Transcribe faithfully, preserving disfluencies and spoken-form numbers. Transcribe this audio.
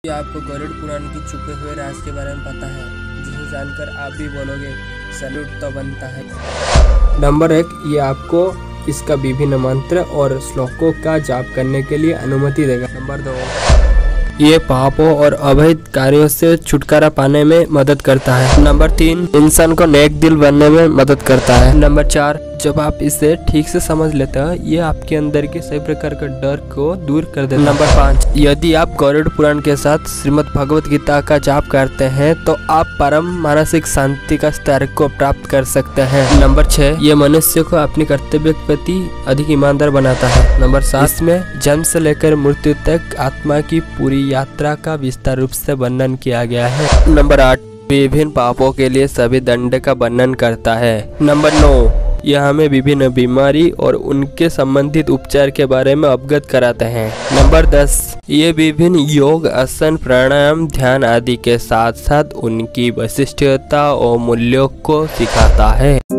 कि आपको गरुड़ पुराण की छुपे हुए राज के बारे में पता है, जिसे जानकर आप भी बोलोगे सैल्यूट तो बनता है। नंबर एक, ये आपको इसका विभिन्न मंत्र और श्लोकों का जाप करने के लिए अनुमति देगा। नंबर दो, ये पापों और अवैध कार्यों से छुटकारा पाने में मदद करता है। नंबर तीन, इंसान को नेक दिल बनने में मदद करता है। नंबर चार, जब आप इसे ठीक से समझ लेते हैं ये आपके अंदर के सभी प्रकार के डर को दूर कर देता है। नंबर पाँच, यदि आप गरुड़ पुराण के साथ श्रीमद् भगवत गीता का जाप करते हैं तो आप परम मानसिक शांति का स्तर को प्राप्त कर सकते हैं। नंबर छह, ये मनुष्य को अपने कर्तव्य के प्रति अधिक ईमानदार बनाता है। नंबर सात, इसमें जन्म से लेकर मृत्यु तक आत्मा की पूरी यात्रा का विस्तार रूप से वर्णन किया गया है। नंबर आठ, विभिन्न पापों के लिए सभी दंड का वर्णन करता है। नंबर नौ, यह हमें विभिन्न बीमारी और उनके संबंधित उपचार के बारे में अवगत कराते हैं। नंबर दस, ये विभिन्न योग, आसन, प्राणायाम, ध्यान आदि के साथ साथ उनकी विशिष्टता और मूल्यों को सिखाता है।